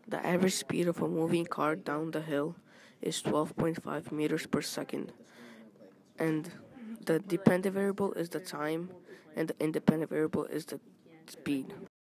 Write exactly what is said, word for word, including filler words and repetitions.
The average speed of a moving car down the hill is twelve point five meters per second, and the dependent variable is the time, and the independent variable is the speed.